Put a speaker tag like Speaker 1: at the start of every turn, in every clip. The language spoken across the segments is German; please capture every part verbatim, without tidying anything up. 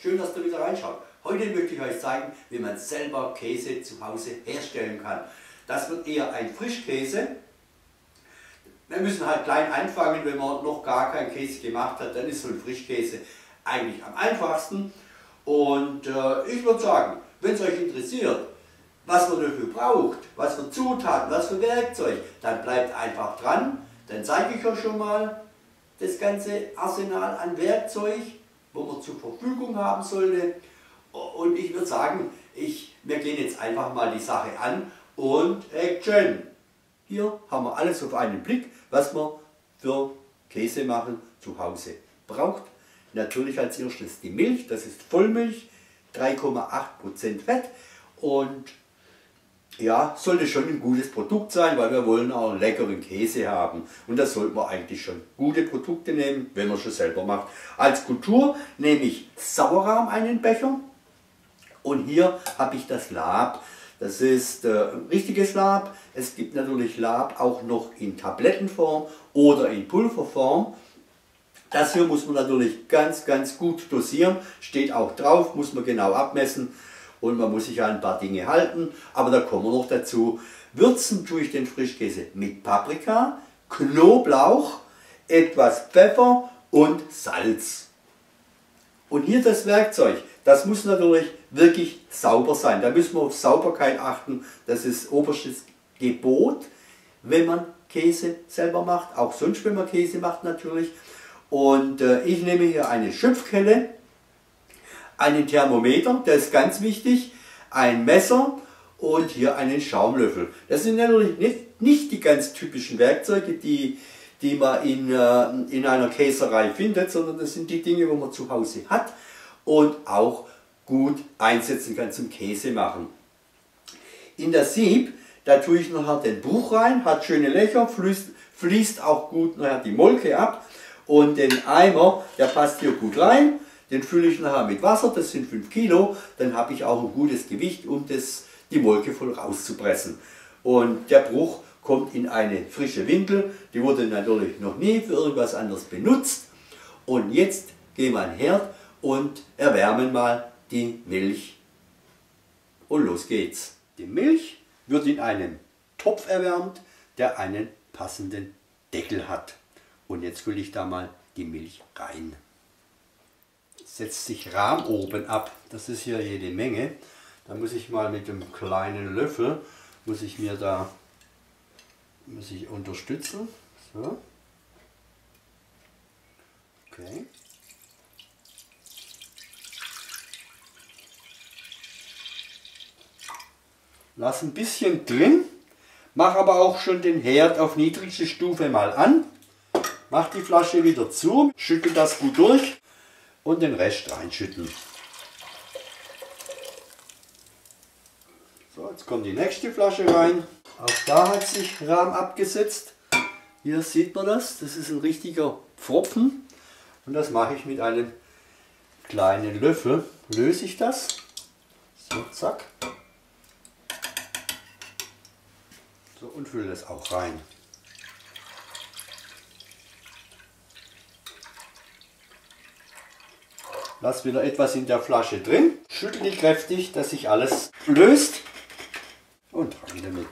Speaker 1: schön, dass ihr wieder reinschaut. Heute möchte ich euch zeigen, wie man selber Käse zu Hause herstellen kann. Das wird eher ein Frischkäse. Wir müssen halt klein anfangen, wenn man noch gar keinen Käse gemacht hat, dann ist so ein Frischkäse eigentlich am einfachsten. Und äh, ich würde sagen, wenn es euch interessiert, was man dafür braucht, was für Zutaten, was für Werkzeug, dann bleibt einfach dran. Dann zeige ich euch schon mal das ganze Arsenal an Werkzeug, wo man zur Verfügung haben sollte. Und ich würde sagen, ich, wir gehen jetzt einfach mal die Sache an und Action! Hier haben wir alles auf einen Blick, was man für Käse machen zu Hause braucht. Natürlich als erstes die Milch, das ist Vollmilch, drei Komma acht Prozent Fett und ja, sollte schon ein gutes Produkt sein, weil wir wollen auch einen leckeren Käse haben. Und da sollte man eigentlich schon gute Produkte nehmen, wenn man schon selber macht. Als Kultur nehme ich Sauerrahm einen Becher und hier habe ich das Lab. Das ist äh, richtiges Lab. Es gibt natürlich Lab auch noch in Tablettenform oder in Pulverform. Das hier muss man natürlich ganz, ganz gut dosieren. Steht auch drauf, muss man genau abmessen. Und man muss sich an ein paar Dinge halten. Aber da kommen wir noch dazu. Würzen tue ich den Frischkäse mit Paprika, Knoblauch, etwas Pfeffer und Salz. Und hier das Werkzeug. Das muss natürlich wirklich sauber sein. Da müssen wir auf Sauberkeit achten. Das ist oberstes Gebot, wenn man Käse selber macht. Auch sonst, wenn man Käse macht natürlich. Und äh, ich nehme hier eine Schöpfkelle, einen Thermometer, der ist ganz wichtig, ein Messer und hier einen Schaumlöffel. Das sind natürlich nicht, nicht die ganz typischen Werkzeuge, die, die man in, äh, in einer Käserei findet, sondern das sind die Dinge, die man zu Hause hat und auch gut einsetzen kann zum Käse machen. In das Sieb, da tue ich nachher den Bruch rein, hat schöne Löcher, fließt, fließt auch gut nachher die Molke ab. Und den Eimer, der passt hier gut rein, den fülle ich nachher mit Wasser, das sind fünf Kilo, dann habe ich auch ein gutes Gewicht, um das, die Molke voll rauszupressen. Und der Bruch kommt in eine frische Windel, die wurde natürlich noch nie für irgendwas anderes benutzt. Und jetzt gehen wir an den Herd und erwärmen mal die Milch. Und los geht's. Die Milch wird in einem Topf erwärmt, der einen passenden Deckel hat. Und jetzt fülle ich da mal die Milch rein. Setzt sich Rahm oben ab. Das ist hier jede Menge. Da muss ich mal mit dem kleinen Löffel, muss ich mir da muss ich unterstützen. So. Okay. Lass ein bisschen drin. Mach aber auch schon den Herd auf niedrigste Stufe mal an. Mach die Flasche wieder zu, schüttel das gut durch und den Rest reinschütteln. So, jetzt kommt die nächste Flasche rein. Auch da hat sich Rahm abgesetzt. Hier sieht man das, das ist ein richtiger Pfropfen. Und das mache ich mit einem kleinen Löffel. Löse ich das. So, zack. So, und fülle das auch rein. Lass wieder etwas in der Flasche drin, schüttel die kräftig, dass sich alles löst und rein damit.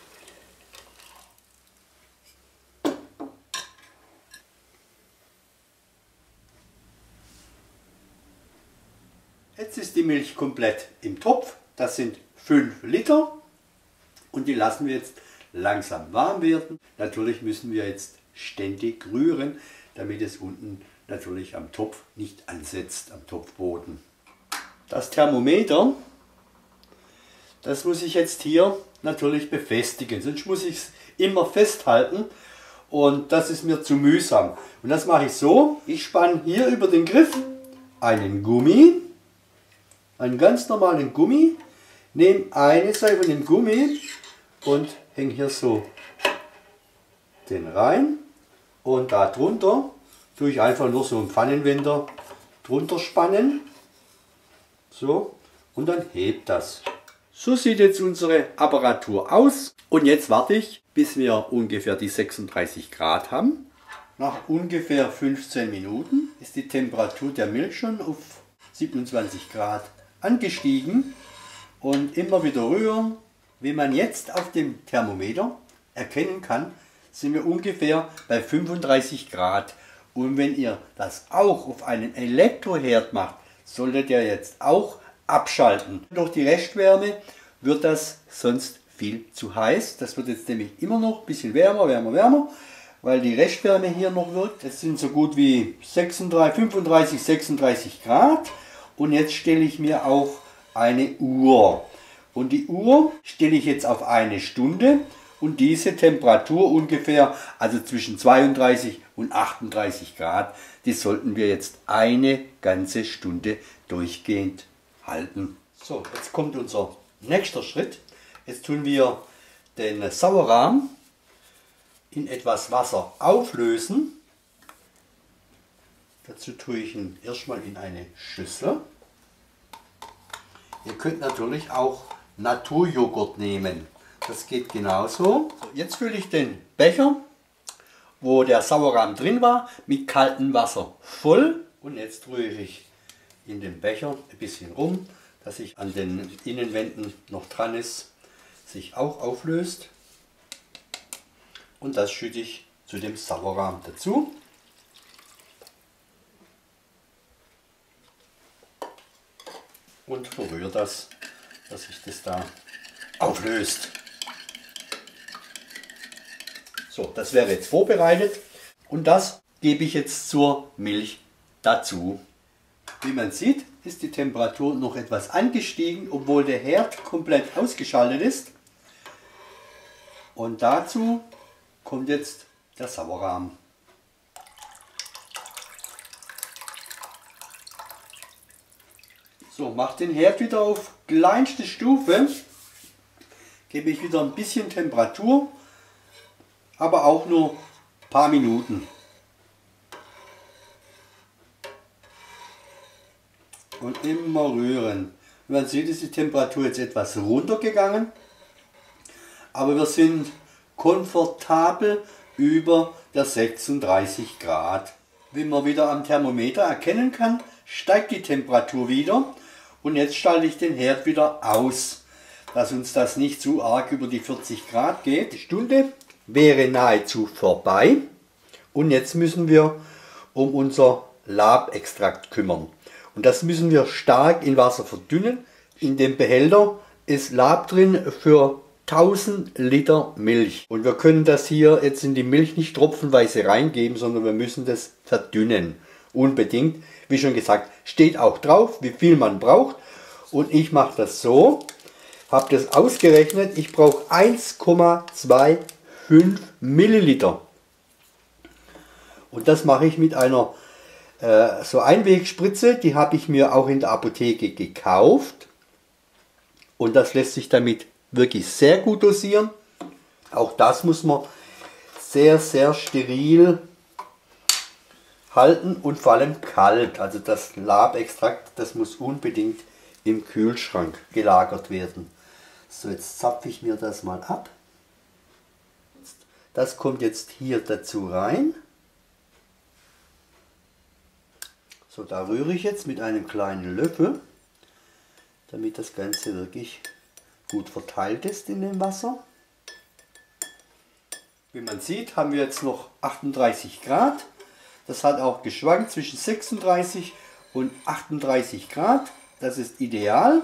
Speaker 1: Jetzt ist die Milch komplett im Topf, das sind fünf Liter und die lassen wir jetzt langsam warm werden. Natürlich müssen wir jetzt ständig rühren, damit es unten natürlich am Topf nicht ansetzt, am Topfboden. Das Thermometer, das muss ich jetzt hier natürlich befestigen, sonst muss ich es immer festhalten und das ist mir zu mühsam. Und das mache ich so, ich spanne hier über den Griff einen Gummi, einen ganz normalen Gummi, nehme eine Seite von dem Gummi und hänge hier so den rein und da drunter tue ich einfach nur so einen Pfannenwender drunter spannen. So, und dann hebt das. So sieht jetzt unsere Apparatur aus. Und jetzt warte ich, bis wir ungefähr die sechsunddreißig Grad haben. Nach ungefähr fünfzehn Minuten ist die Temperatur der Milch schon auf siebenundzwanzig Grad angestiegen und immer wieder rühren. Wie man jetzt auf dem Thermometer erkennen kann, sind wir ungefähr bei fünfunddreißig Grad. Und wenn ihr das auch auf einen Elektroherd macht, solltet ihr jetzt auch abschalten. Durch die Restwärme wird das sonst viel zu heiß. Das wird jetzt nämlich immer noch ein bisschen wärmer, wärmer, wärmer, weil die Restwärme hier noch wirkt. Es sind so gut wie sechsunddreißig, fünfunddreißig, sechsunddreißig Grad. Und jetzt stelle ich mir auch eine Uhr. Und die Uhr stelle ich jetzt auf eine Stunde. Und diese Temperatur ungefähr, also zwischen zweiunddreißig und achtunddreißig Grad, die sollten wir jetzt eine ganze Stunde durchgehend halten. So, jetzt kommt unser nächster Schritt. Jetzt tun wir den Sauerrahm in etwas Wasser auflösen. Dazu tue ich ihn erstmal in eine Schüssel. Ihr könnt natürlich auch Naturjoghurt nehmen. Das geht genauso. So, jetzt fülle ich den Becher, wo der Sauerrahm drin war, mit kaltem Wasser voll. Und jetzt rühre ich in den Becher ein bisschen rum, dass sich an den Innenwänden noch dran ist, sich auch auflöst. Und das schütte ich zu dem Sauerrahm dazu. Und verrühre das, dass sich das da auflöst. So, das wäre jetzt vorbereitet und das gebe ich jetzt zur Milch dazu. Wie man sieht, ist die Temperatur noch etwas angestiegen, obwohl der Herd komplett ausgeschaltet ist. Und dazu kommt jetzt der Sauerrahm. So, mache den Herd wieder auf kleinste Stufe, gebe ich wieder ein bisschen Temperatur, aber auch nur ein paar Minuten. Und immer rühren. Man sieht, ist die Temperatur jetzt etwas runtergegangen, aber wir sind komfortabel über der sechsunddreißig Grad. Wie man wieder am Thermometer erkennen kann, steigt die Temperatur wieder. Und jetzt schalte ich den Herd wieder aus, dass uns das nicht zu arg über die vierzig Grad geht. Die Stunde wäre nahezu vorbei und jetzt müssen wir um unser Labextrakt kümmern. Und das müssen wir stark in Wasser verdünnen. In dem Behälter ist Lab drin für tausend Liter Milch. Und wir können das hier jetzt in die Milch nicht tropfenweise reingeben, sondern wir müssen das verdünnen. Unbedingt. Wie schon gesagt, steht auch drauf, wie viel man braucht. Und ich mache das so, habe das ausgerechnet, ich brauche eins Komma fünfundzwanzig Milliliter. Und das mache ich mit einer äh, so Einwegspritze, die habe ich mir auch in der Apotheke gekauft. Und das lässt sich damit wirklich sehr gut dosieren. Auch das muss man sehr, sehr steril halten und vor allem kalt. Also das Labextrakt, das muss unbedingt im Kühlschrank gelagert werden. So, jetzt zapfe ich mir das mal ab. Das kommt jetzt hier dazu rein. So, da rühre ich jetzt mit einem kleinen Löffel, damit das Ganze wirklich gut verteilt ist in dem Wasser. Wie man sieht, haben wir jetzt noch achtunddreißig Grad. Das hat auch geschwankt zwischen sechsunddreißig und achtunddreißig Grad. Das ist ideal.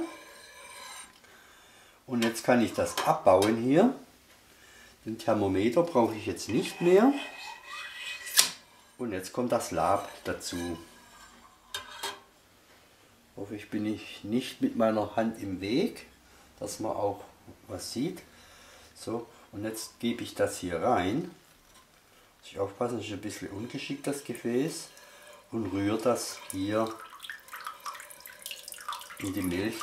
Speaker 1: Und jetzt kann ich das abbauen hier. Den Thermometer brauche ich jetzt nicht mehr. Und jetzt kommt das Lab dazu. Hoffe ich bin ich nicht mit meiner Hand im Weg, dass man auch was sieht. So, und jetzt gebe ich das hier rein. Muss ich aufpassen, das ist ein bisschen ungeschickt, das Gefäß, und rühre das hier in die Milch.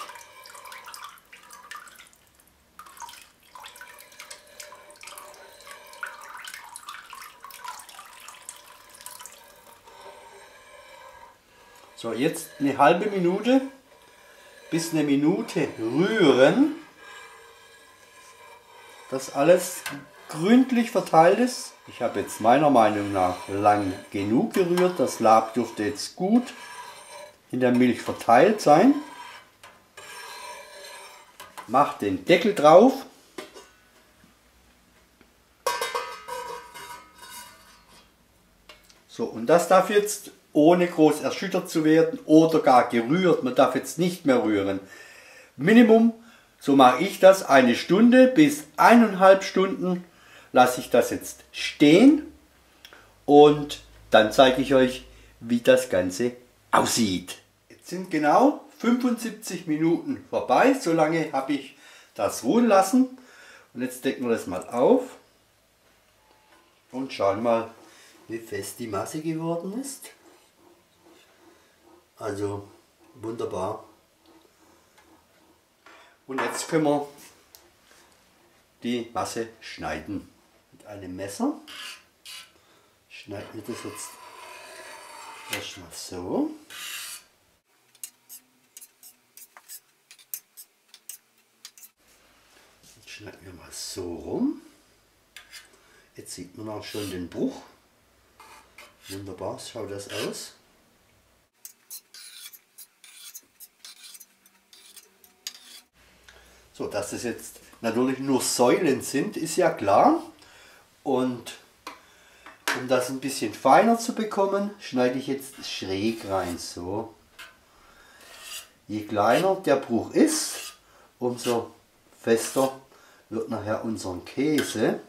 Speaker 1: So, jetzt eine halbe Minute bis eine Minute rühren, dass alles gründlich verteilt ist. Ich habe jetzt meiner Meinung nach lang genug gerührt. Das Lab dürfte jetzt gut in der Milch verteilt sein. Macht den Deckel drauf. So, und das darf jetzt ohne groß erschüttert zu werden oder gar gerührt. Man darf jetzt nicht mehr rühren. Minimum, so mache ich das, eine Stunde bis eineinhalb Stunden lasse ich das jetzt stehen und dann zeige ich euch, wie das Ganze aussieht. Jetzt sind genau fünfundsiebzig Minuten vorbei, so lange habe ich das ruhen lassen und jetzt decken wir das mal auf und schauen mal, wie fest die Masse geworden ist. Also wunderbar. Und jetzt können wir die Masse schneiden. Mit einem Messer schneiden wir das jetzt erstmal so. Jetzt schneiden wir mal so rum. Jetzt sieht man auch schon den Bruch. Wunderbar schaut das aus. So, dass es jetzt natürlich nur Säulen sind, ist ja klar. Und um das ein bisschen feiner zu bekommen, schneide ich jetzt schräg rein. So. Je kleiner der Bruch ist, umso fester wird nachher unser Käse.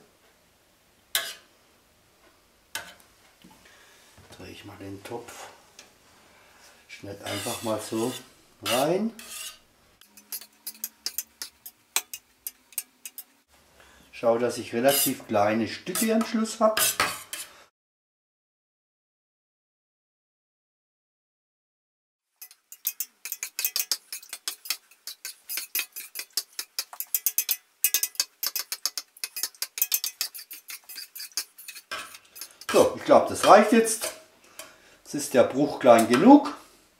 Speaker 1: Drehe ich mal den Topf. Schneide einfach mal so rein. Schau, dass ich relativ kleine Stücke am Schluss habe. So, ich glaube, das reicht jetzt. Jetzt ist der Bruch klein genug.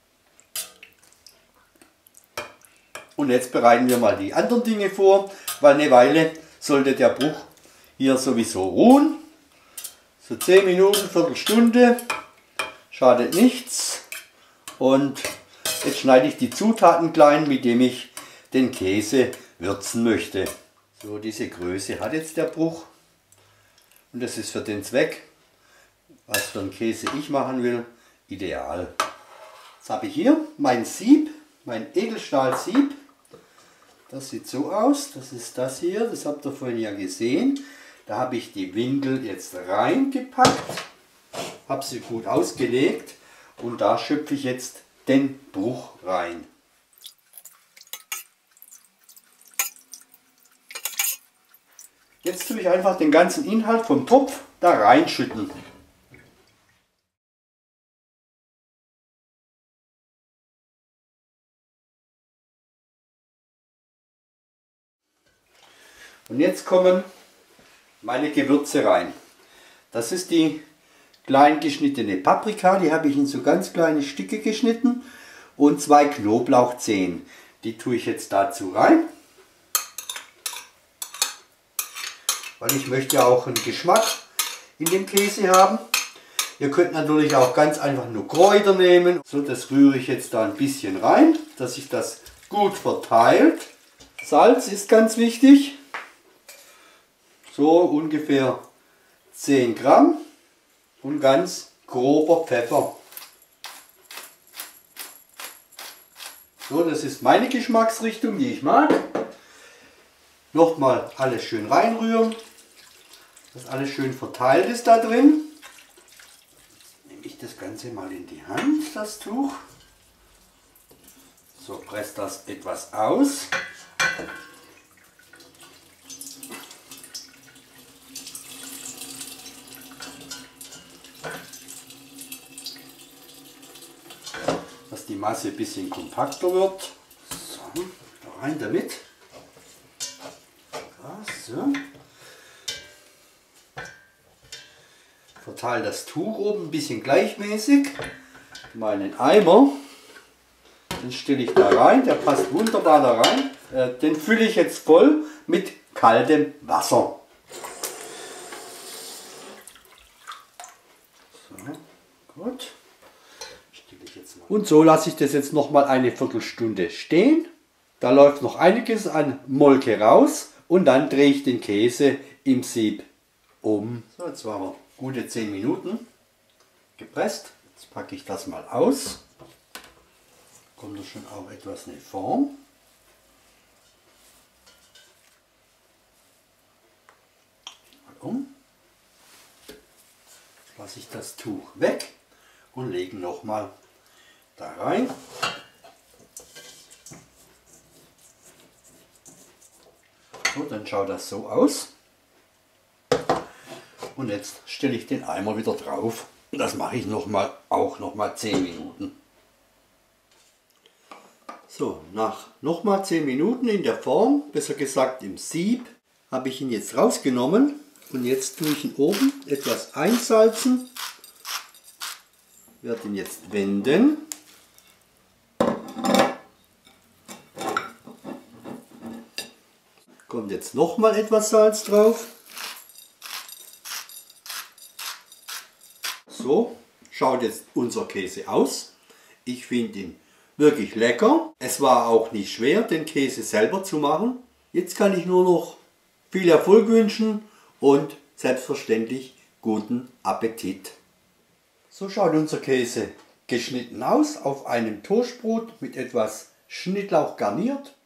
Speaker 1: Und jetzt bereiten wir mal die anderen Dinge vor, weil eine Weile sollte der Bruch hier sowieso ruhen. So zehn Minuten, Viertelstunde, schadet nichts. Und jetzt schneide ich die Zutaten klein, mit dem ich den Käse würzen möchte. So, diese Größe hat jetzt der Bruch. Und das ist für den Zweck, was für einen Käse ich machen will, ideal. Jetzt habe ich hier mein Sieb, mein Edelstahlsieb. Das sieht so aus, das ist das hier, das habt ihr vorhin ja gesehen. Da habe ich die Windel jetzt reingepackt, habe sie gut ausgelegt und da schöpfe ich jetzt den Bruch rein. Jetzt tue ich einfach den ganzen Inhalt vom Topf da reinschütten. Und jetzt kommen meine Gewürze rein. Das ist die klein geschnittene Paprika, die habe ich in so ganz kleine Stücke geschnitten und zwei Knoblauchzehen. Die tue ich jetzt dazu rein, weil ich möchte ja auch einen Geschmack in dem Käse haben. Ihr könnt natürlich auch ganz einfach nur Kräuter nehmen. So, das rühre ich jetzt da ein bisschen rein, dass sich das gut verteilt. Salz ist ganz wichtig. So ungefähr zehn Gramm und ganz grober Pfeffer. So, das ist meine Geschmacksrichtung, die ich mag. Nochmal alles schön reinrühren, dass alles schön verteilt ist da drin. Nehme ich das Ganze mal in die Hand, das Tuch. So, presst das etwas aus. Dass die Masse ein bisschen kompakter wird. So, da rein damit. Ja, so. Verteile das Tuch oben ein bisschen gleichmäßig. Meinen Eimer, den stelle ich da rein, der passt wunderbar da rein. Äh, den fülle ich jetzt voll mit kaltem Wasser. So, gut. Stelle ich jetzt mal Und so lasse ich das jetzt noch mal eine Viertelstunde stehen. Da läuft noch einiges an Molke raus und dann drehe ich den Käse im Sieb um. So, jetzt waren wir gute zehn Minuten gepresst. Jetzt packe ich das mal aus. Kommt da schon auch etwas in Form. Mal um. Jetzt lasse ich das Tuch weg und lege noch mal da rein. So, dann schaut das so aus. Und jetzt stelle ich den Eimer wieder drauf. Das mache ich noch mal, auch noch mal zehn Minuten. So, nach noch mal zehn Minuten in der Form, besser gesagt im Sieb, habe ich ihn jetzt rausgenommen. Und jetzt tue ich ihn oben etwas einsalzen. Werde ihn jetzt wenden. Kommt jetzt noch mal etwas Salz drauf. So schaut jetzt unser Käse aus. Ich finde ihn wirklich lecker. Es war auch nicht schwer, den Käse selber zu machen. Jetzt kann ich nur noch viel Erfolg wünschen und selbstverständlich guten Appetit. So schaut unser Käse geschnitten aus, auf einem Toastbrot mit etwas Schnittlauch garniert.